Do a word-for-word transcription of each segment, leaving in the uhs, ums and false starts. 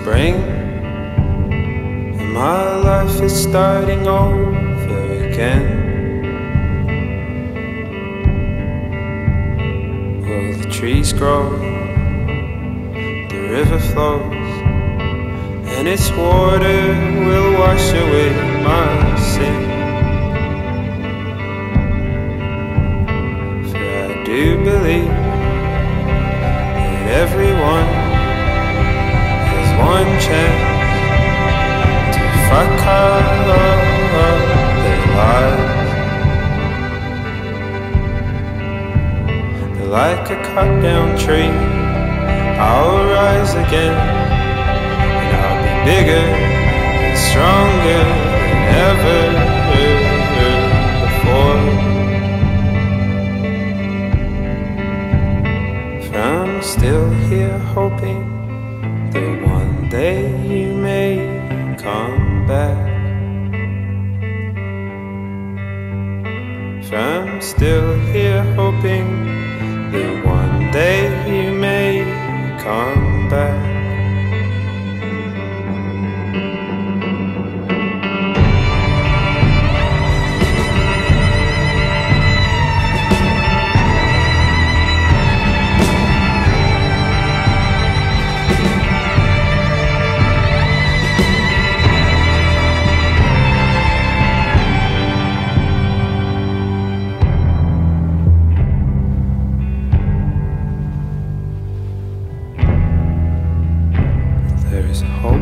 spring, and my life is starting over again. Well, the trees grow, the river flows, and its water will wash away my sin. For I do believe that everyone has one chance to fuck up their lives. Like a cut down tree, I'll rise again, and I'll be bigger and stronger than ever before. For I'm still here hoping that one day you may come back. For I'm still here hoping that one day you may come back. There is hope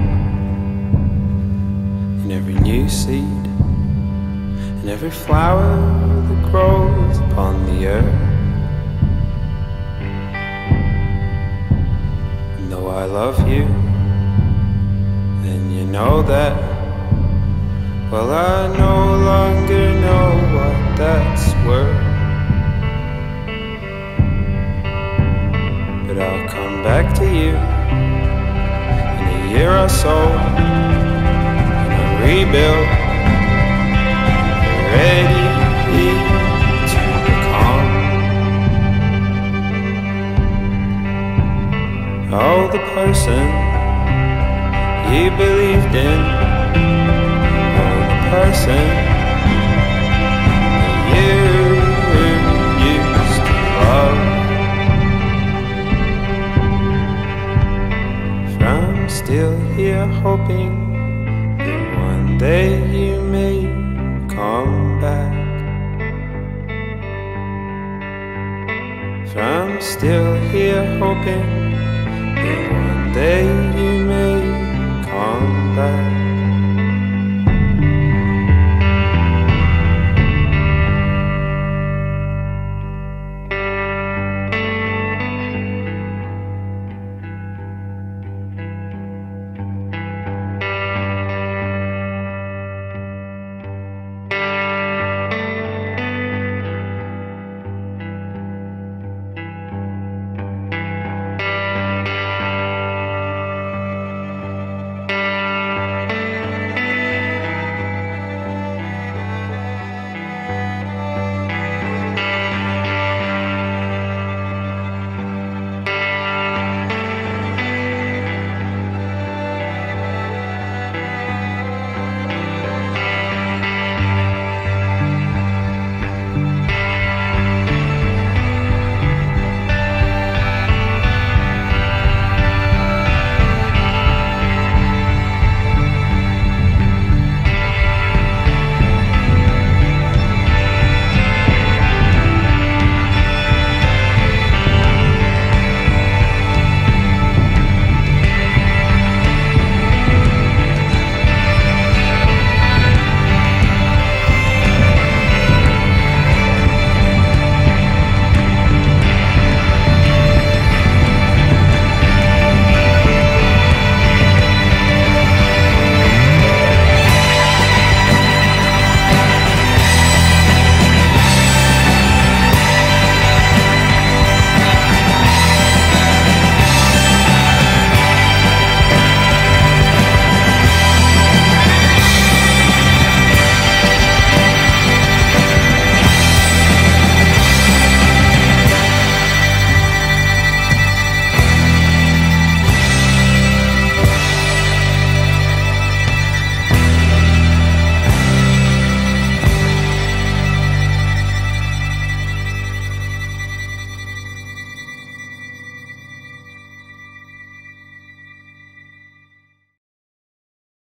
in every new seed, in every flower that grows upon the earth. And though I love you, and you know that, well, I no longer know what that's worth. But I'll come back to you year or so, and I'm rebuilt, ready to become oh, the person you believed in, oh, the person that you used to love. I'm still here hoping that one day you may come back. For I'm still here hoping that one day you may come back.